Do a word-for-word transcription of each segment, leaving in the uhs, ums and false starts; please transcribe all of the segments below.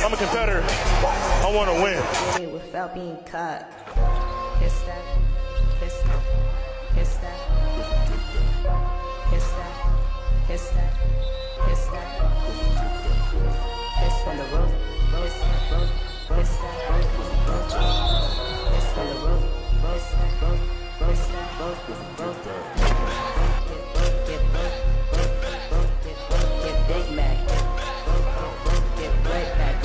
I'm a competitor. I want to win. Without being caught. Piss that. Piss that. Piss that. Piss that. Piss that. Piss that. Piss on the road. Rose. Rose. Piss that. Rose. Rose. Piss on the road. Rose. Rose. Piss that. Rose. Rose. Get Rose. Get Rose. Rose. Get Rose. Get Big Mac. Get right back.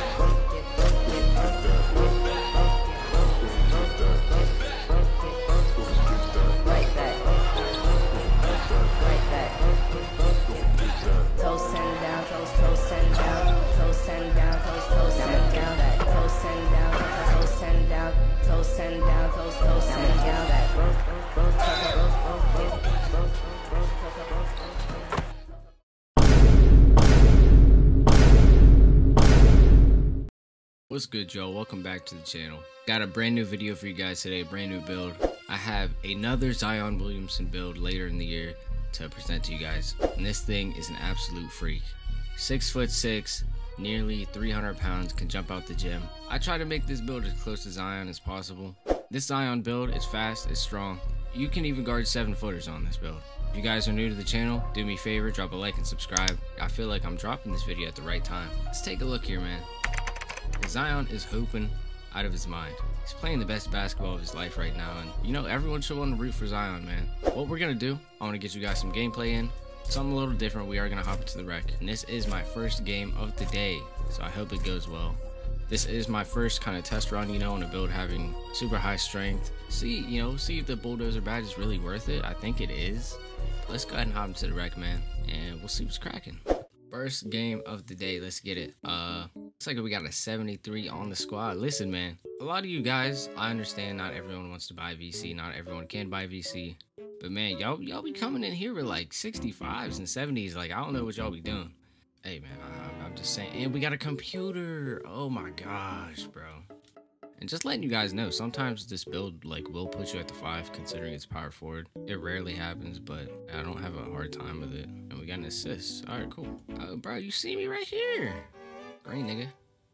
What's good, y'all? Welcome back to the channel. Got a brand new video for you guys today, brand new build. I have another Zion Williamson build later in the year to present to you guys, and this thing is an absolute freak. Six foot six, nearly three hundred pounds, can jump out the gym. I try to make this build as close to Zion as possible. This Zion build is fast, it's strong. You can even guard seven footers on this build. If you guys are new to the channel, do me a favor, drop a like and subscribe. I feel like I'm dropping this video at the right time. Let's take a look here, man. Zion is hooping out of his mind. He's playing the best basketball of his life right now, and you know, everyone should want to root for Zion, man. What we're gonna do, I want to get you guys some gameplay in, something a little different. We are gonna hop into the rec, and this is my first game of the day, so I hope it goes well. This is my first kind of test run, you know, on a build having super high strength. See, you know, see if the bulldozer badge is really worth it. I think it is. But let's go ahead and hop into the rec, man, and we'll see what's cracking. First game of the day, let's get it. Uh, looks like we got a seventy-three on the squad. Listen, man, a lot of you guys, I understand not everyone wants to buy V C, not everyone can buy V C, but man, y'all y'all be coming in here with like sixty-fives and seventies. Like, I don't know what y'all be doing. Hey, man, I, I'm just saying. And we got a computer. Oh my gosh, bro. And just letting you guys know, sometimes this build like will put you at the five considering it's power forward. It rarely happens, but I don't have a hard time with it. And we got an assist. All right, cool. Uh, bro, you see me right here. Green nigga.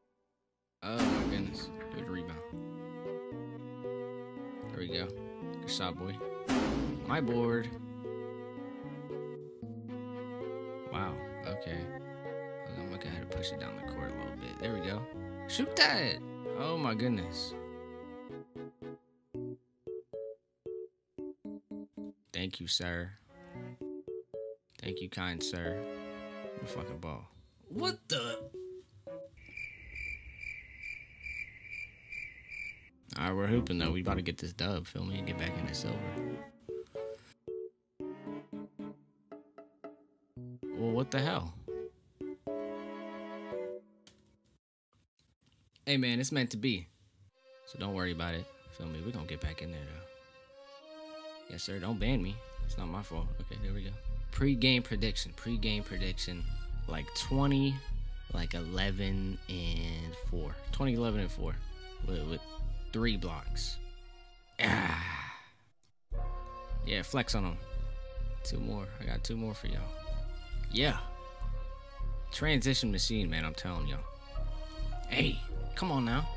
Oh my goodness. Good rebound. There we go. Good shot, boy. My board. Wow. Okay. I'm gonna go ahead and push it down the court a little bit. There we go. Shoot that. Oh my goodness. Thank you, sir. Thank you, kind sir. The fucking ball. What the? Alright, we're hooping though. We about to get this dub, feel me, and get back into silver. Well, what the hell? Hey man, it's meant to be. So don't worry about it. Feel me? We're gonna get back in there though. Yes, sir. Don't ban me. It's not my fault. Okay, there we go. Pre-game prediction. Pre-game prediction. Like twenty, like eleven and four. twenty, eleven and four. With, with three blocks. Ah. Yeah, flex on them. Two more. I got two more for y'all. Yeah. Transition machine, man. I'm telling y'all. Hey. Come on now.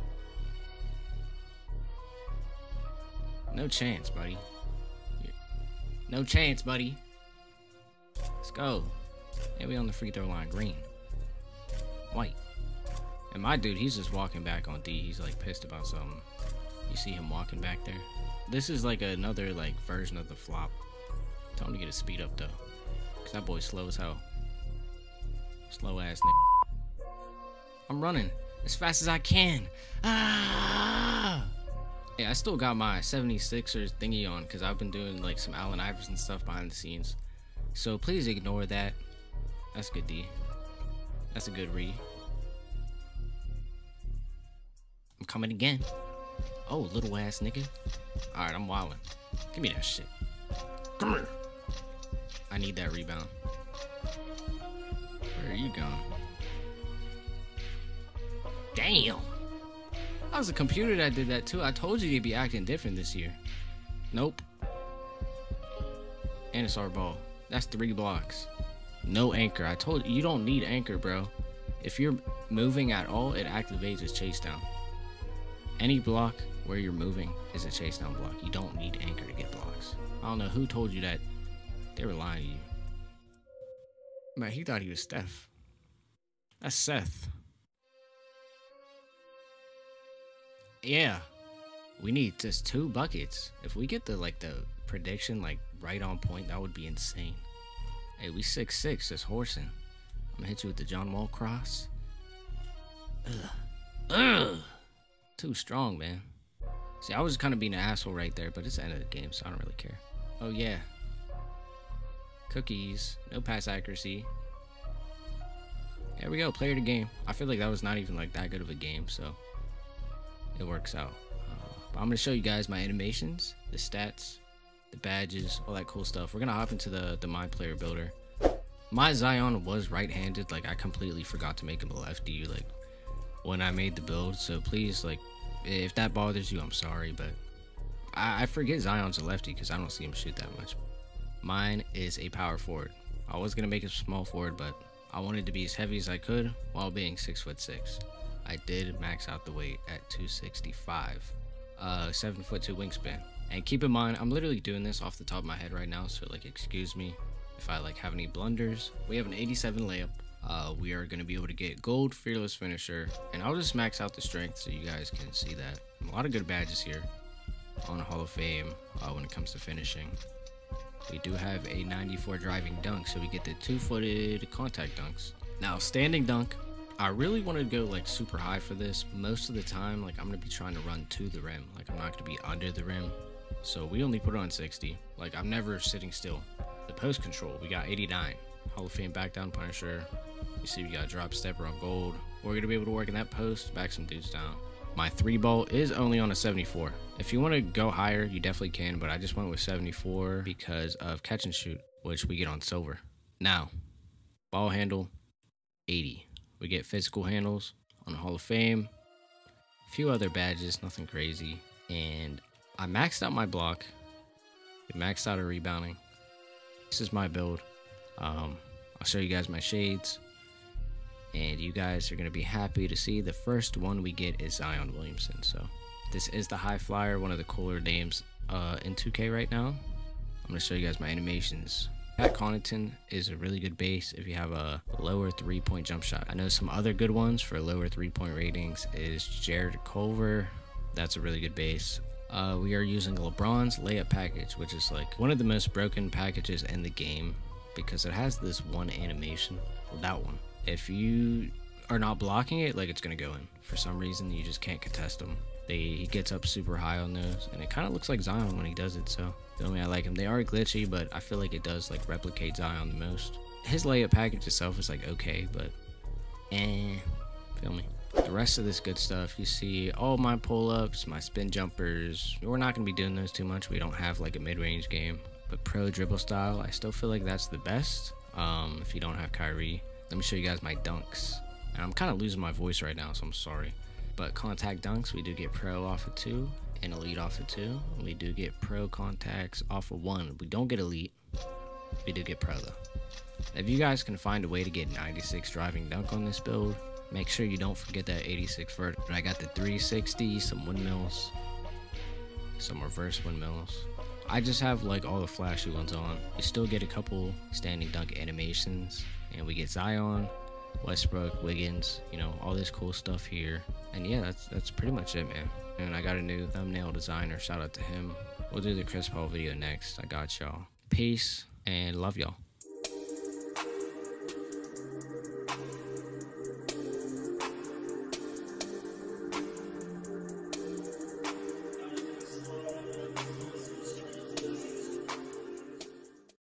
No chance, buddy. No chance, buddy. Let's go. And we on the free throw line. Green. White. And my dude, he's just walking back on D. He's like pissed about something. You see him walking back there? This is like another like version of the flop. Tell him to get his speed up though. Cause that boy's slow as hell. Slow ass nigga. I'm running as fast as I can. Ah! Yeah, I still got my seventy-sixers thingy on because I've been doing like some Allen Iverson stuff behind the scenes. So please ignore that. That's good D. That's a good read. I'm coming again. Oh, little ass nigga. Alright, I'm wildin'. Give me that shit. Come here. I need that rebound. Where are you going? Damn. That was a computer that did that too. I told you you'd be acting different this year. Nope. And it's our ball. That's three blocks. No anchor. I told you, you don't need anchor, bro. If you're moving at all, it activates as chase down. Any block where you're moving is a chase down block. You don't need anchor to get blocks. I don't know who told you that. They were lying to you. Man, he thought he was Steph. That's Seth. Yeah. We need just two buckets. If we get the like the prediction like right on point, that would be insane. Hey, we six six, just horsing. I'm gonna hit you with the John Wall cross. Ugh. Ugh. Too strong, man. See, I was kind of being an asshole right there, but it's the end of the game, so I don't really care. Oh, yeah. Cookies. No pass accuracy. There we go. Player of the game. I feel like that was not even like that good of a game, so it works out. Uh, but I'm going to show you guys my animations, the stats, the badges, all that cool stuff. We're going to hop into the, the My Player Builder. My Zion was right-handed. Like, I completely forgot to make him a lefty, like, when I made the build, so please, like, if that bothers you, I'm sorry, but I, I forget Zion's a lefty because I don't see him shoot that much. Mine is a power forward. I was gonna make it small forward, but I wanted to be as heavy as I could while being six foot six. I did max out the weight at two sixty-five, uh, seven foot two wingspan. And keep in mind, I'm literally doing this off the top of my head right now, so like, excuse me if I like have any blunders. We have an eighty-seven layup. Uh, we are going to be able to get gold fearless finisher, and I'll just max out the strength so you guys can see that. A lot of good badges here on Hall of Fame uh, when it comes to finishing. We do have a ninety-four driving dunk, so we get the two-footed contact dunks. Now, standing dunk, I really wanted to go like super high for this. Most of the time, like I'm going to be trying to run to the rim. Like I'm not going to be under the rim. So we only put it on sixty. Like I'm never sitting still. The post control, we got eighty-nine. Hall of Fame back down punisher. You see we got drop stepper on gold. We're going to be able to work in that post, back some dudes down. My three ball is only on a seventy-four. If you want to go higher, you definitely can, but I just went with seventy-four because of catch and shoot, which we get on silver. Now, ball handle, eighty. We get physical handles on Hall of Fame. A few other badges, nothing crazy. And I maxed out my block. We maxed out our rebounding. This is my build. Um, I'll show you guys my shades. And you guys are going to be happy to see the first one we get is Zion Williamson. So this is the high flyer, one of the cooler names uh, in two K right now. I'm going to show you guys my animations. Pat Connaughton is a really good base if you have a lower three-point jump shot. I know some other good ones for lower three-point ratings is Jared Culver. That's a really good base. Uh, we are using LeBron's layup package, which is like one of the most broken packages in the game because it has this one animation. Well, that one. If you are not blocking it, like it's gonna go in. For some reason, you just can't contest him. They, he gets up super high on those, and it kind of looks like Zion when he does it, so feel me, I like him. They are glitchy, but I feel like it does like replicate Zion the most. His layup package itself is like okay, but eh, feel me. The rest of this good stuff, you see all my pull-ups, my spin jumpers. We're not gonna be doing those too much. We don't have like a mid-range game, but pro dribble style, I still feel like that's the best. Um, if you don't have Kyrie. Let me show you guys my dunks. And I'm kind of losing my voice right now, so I'm sorry. But contact dunks, we do get pro off of two and elite off of two. We do get pro contacts off of one. We don't get elite. We do get pro though. If you guys can find a way to get ninety-six driving dunk on this build, make sure you don't forget that eighty-six vert. I got the three sixty, some windmills, some reverse windmills. I just have like all the flashy ones on. You still get a couple standing dunk animations. And we get Zion, Westbrook, Wiggins, you know, all this cool stuff here. And yeah, that's that's pretty much it, man. And I got a new thumbnail designer. Shout out to him. We'll do the Chris Paul video next. I got y'all. Peace and love y'all.